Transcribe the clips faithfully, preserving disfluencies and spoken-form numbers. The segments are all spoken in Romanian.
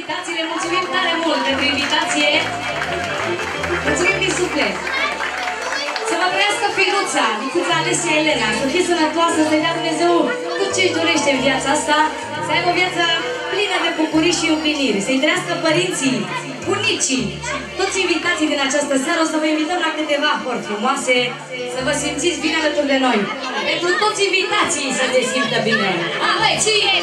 felicitații, le mulțumim tare mult pentru invitație. Mulțumim din suflet. Să vă trăiască finuța, micuța Alesia Elena, să fie sănătoasă, să-i dea Dumnezeu tot ce își dorește în viața asta, să aibă o viață plină de bucurii și împliniri, să-i trăiască părinții, bunicii, toți invitații din această seară. O să vă invităm la câteva hori frumoase, să vă simțiți bine alături de noi. Pentru toți invitații să se simtă bine. Hai, ție!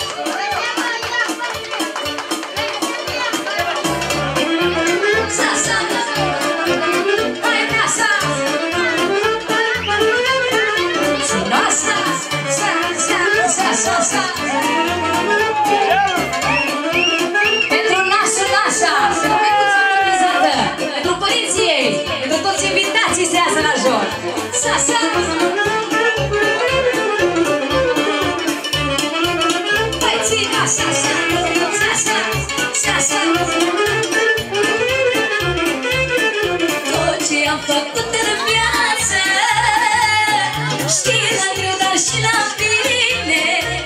Pentru nașa, nașa, să nu mai puțin pentru părinții ei, pentru toți invitații să iasă la joc. Sa-sa! Hai, ții, nașa, sa-sa, sa-sa! Tot ce am făcut în viață, știi la greu, dar și la bine.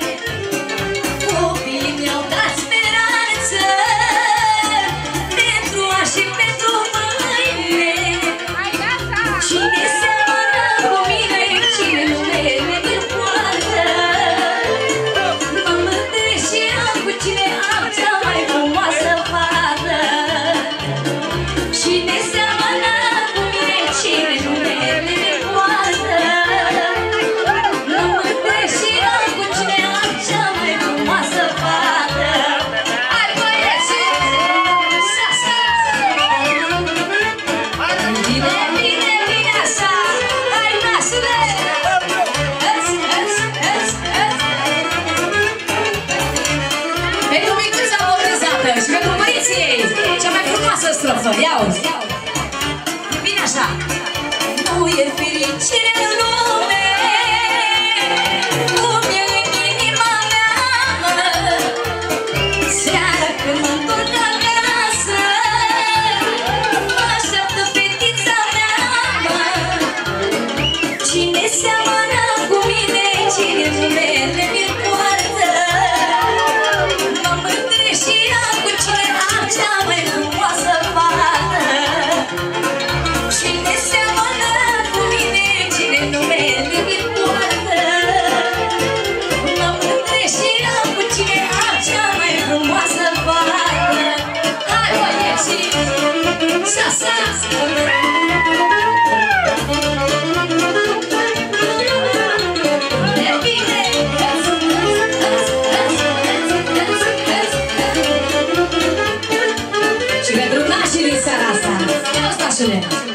Copiii mi-au dat speranță pentru azi și pentru mâine. Cine seamănă cu mine, cine numele mi-l poartă. Mă mândresc și am cu cine am cea mai frumoasă fată. Cine seamănă cu mine, cine numele mi-l poartă. Mă mândresc și am cu cine am cea mai frumoasă fată. Hai, băieți! Sa-sa! Bine, bine, bine așa! Hai, nașule! Hăți, hăți, hăți, hăți! Pentru micuța botezată și pentru părinții ei, cea mai frumoasă strofă, ia-uzi! Bine așa! Nu e fericire în lume cum e în inima mea, mă. Seara când mă întorc acasă, mă așteaptă fetița mea, mă. Cine seamănă cu mine, cine numele mi-l poartă. Mă mândresc și am cu cine am cea mai frumoasă fată. Cine seamănă cu mine, cine numele mi-l poartă. Mă mândresc și am cu cine am cea mai frumoasă fată. Hai, băieții! Sa-sa! E bine! Și pentru nașii din seara asta, ia-o, stașule!